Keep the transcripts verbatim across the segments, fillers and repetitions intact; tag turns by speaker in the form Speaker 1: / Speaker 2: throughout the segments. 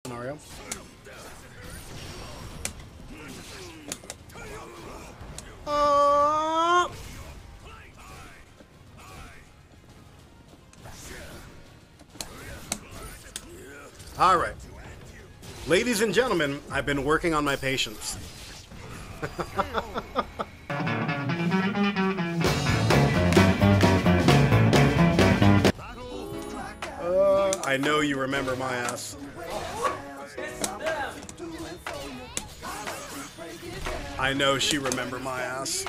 Speaker 1: scenario. Uh... All right. Ladies and gentlemen, I've been working on my patience. uh, I know you remember my ass. I know she remember my ass.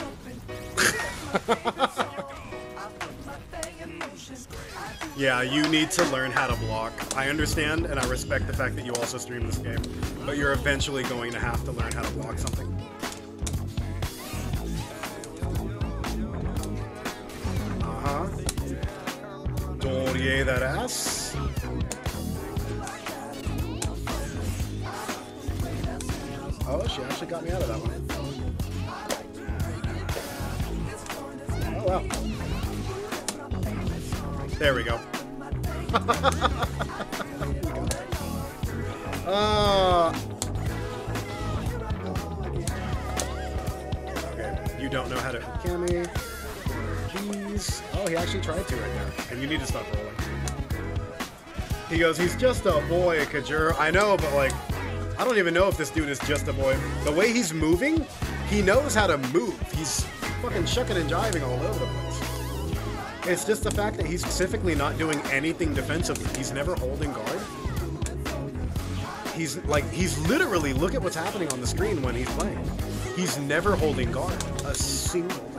Speaker 1: Yeah, you need to learn how to block. I understand and I respect the fact that you also stream this game, but you're eventually going to have to learn how to block something. Uh-huh. Don't yay that ass. Oh, she actually got me out of that one. Oh, wow. There we go. uh, okay, you don't know how to Kami. Jeez. Oh, he actually tried to right now. And you need to stop rolling. He goes, he's just a boy, Kajur. I know, but like, I don't even know if this dude is just a boy. The way he's moving, he knows how to move. He's fucking shucking and jiving all over the place. It's just the fact that he's specifically not doing anything defensively. He's never holding guard. He's like, he's literally, look at what's happening on the screen when he's playing. He's never holding guard a single time.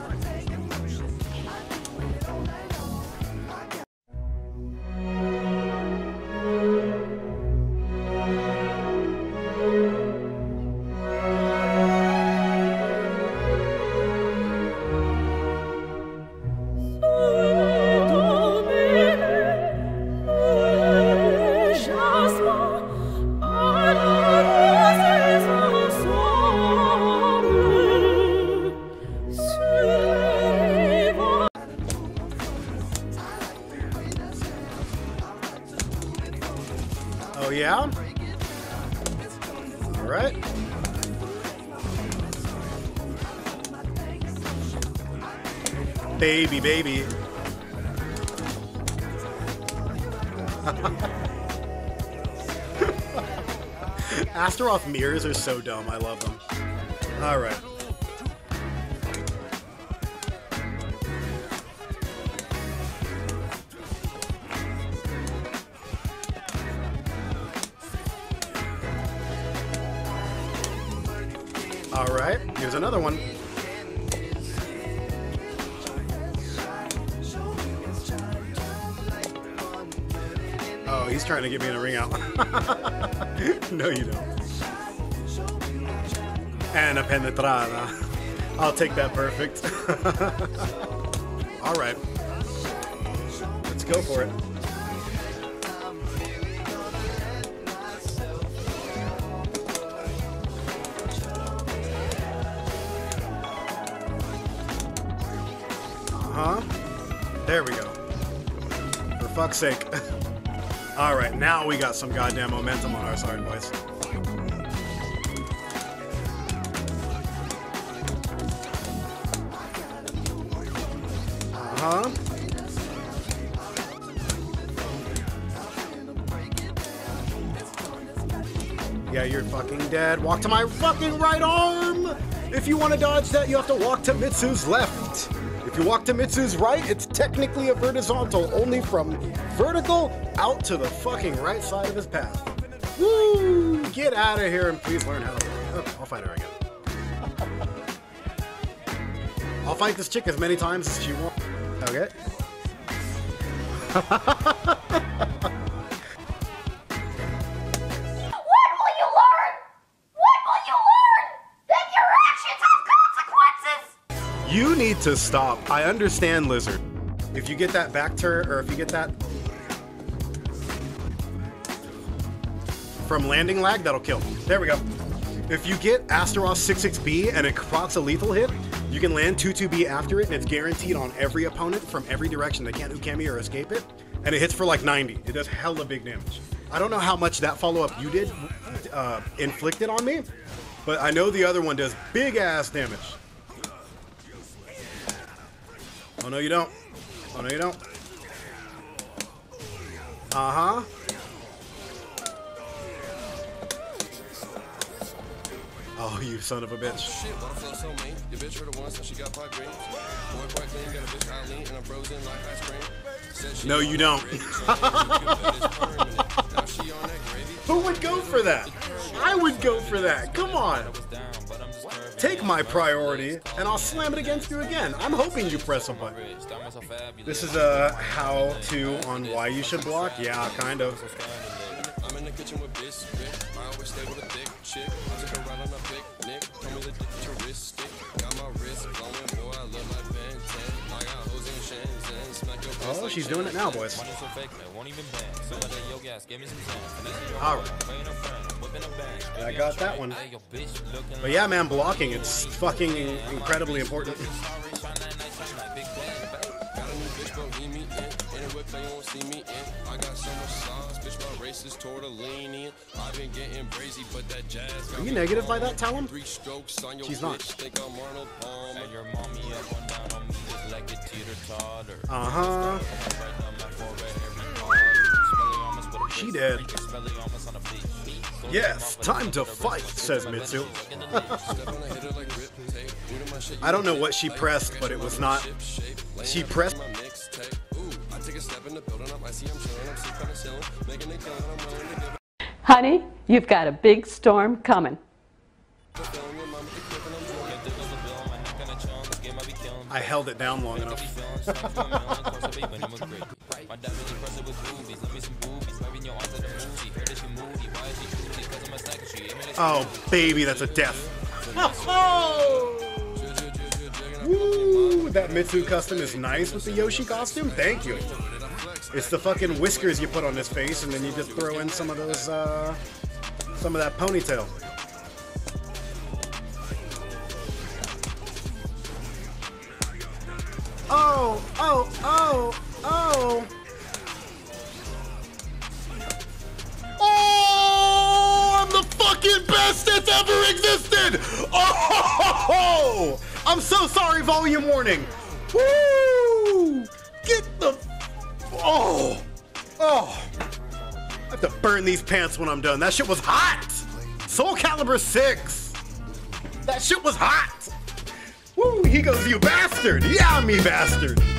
Speaker 1: Oh yeah? All right. Baby, baby. Astaroth mirrors are so dumb. I love them. All right. All right, here's another one. Oh, he's trying to get me in a ring out. No, you don't. And a penetrada. I'll take that perfect. All right. Let's go for it. Huh? There we go. For fuck's sake. Alright, now we got some goddamn momentum on our side, boys. Uh-huh. Yeah, you're fucking dead. Walk to my fucking right arm! If you want to dodge that, you have to walk to Mitsu's left. If you walk to Mitsu's right, it's technically a vertical, only from vertical out to the fucking right side of his path. Woo! Get out of here and please learn how to play. Oh, I'll fight her again. I'll fight this chick as many times as she wants. Okay. You need to stop. I understand, Lizard. If you get that back turn, or if you get that from landing lag, that'll kill. There we go. If you get Astaroth six six B and it procs a lethal hit, you can land two two B after it, and it's guaranteed on every opponent from every direction. They can't Ukemi or escape it, and it hits for like ninety. It does hella big damage. I don't know how much that follow-up you did uh, inflicted on me, but I know the other one does big-ass damage. Oh, no, you don't. Oh, no, you don't. Uh-huh. Oh, you son of a bitch. Shit, what I feel so mean. Your bitch heard the one, so she got pot dreams. Boy, quite clean, got a bitch Eileen, and I'm frozen like ice cream. No, you don't. Who would go for that? I would go for that. Come on. Take my priority, and I'll slam it against you again. I'm hoping you press a button. This is a how-to on why you should block? Yeah, kind of. I'm in the kitchen with this bitch. I always stay with a thick chick. I took her out on a picnic. Told me the touristic. Got my wrist glowing, boy. I love my band ten. I got hoes in Shenzhen. Smack your face. Oh, she's doing it now, boys. Alright. I got that one. But yeah, man, blocking, it's fucking incredibly important. Are you negative by that, Talon? She's not. Uh-huh. She did. Yes, time to fight, says Mitsu. I don't know what she pressed, but it was not. She pressed.
Speaker 2: Honey, you've got a big storm coming.
Speaker 1: I held it down long enough. Oh, baby, that's a death. Woo, that Mitsu custom is nice with the Yoshi costume. Thank you. It's the fucking whiskers you put on his face, and then you just throw in some of those, uh, some of that ponytail. Oh, oh, oh, oh. Oh, I'm the fucking best that's ever existed. Oh, I'm so sorry, volume warning. Woo! Get the, oh, oh. I have to burn these pants when I'm done. That shit was hot. Soul Calibur six. That shit was hot. Woo, he goes, you bastard. Yeah, me bastard.